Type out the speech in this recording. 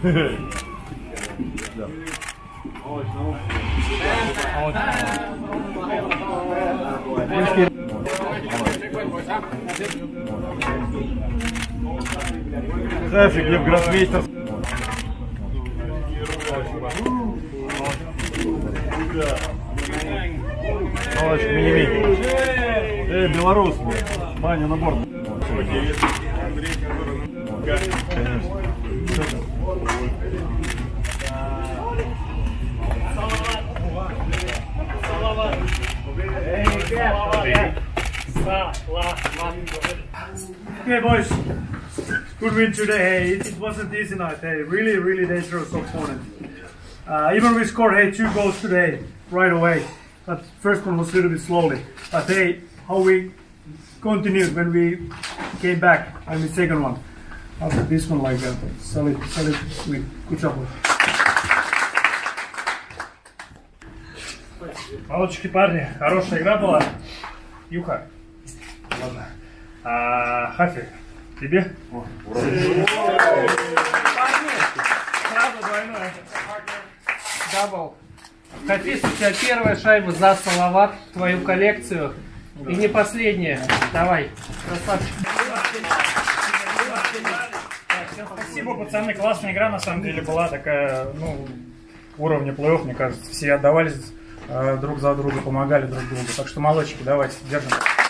Шефик, Лев Гроссмейстер. Молодчик, мини-ми. Белорус. Баня на борт. Салават. Okay, boys. Good win today. It wasn't easy night. Hey, really dangerous opponent. Even we scored 2 goals today right away. That first one was a little bit slowly. But hey, how we continued when we came back and the second one. After this one, like solid win. Good job. Молодчики, парни, хорошая игра была. Юха. Ладно. Хафи, тебе? Сразу двойное. Дабл. Хафиз, у тебя первая шайба за Салават, твою коллекцию. И не последняя. Давай. Красавчик. Спасибо, пацаны, классная игра на самом деле была такая, ну, уровня плей-офф, мне кажется. Все отдавались друг за друга, помогали друг другу. Так что, молодчики, давайте, держим.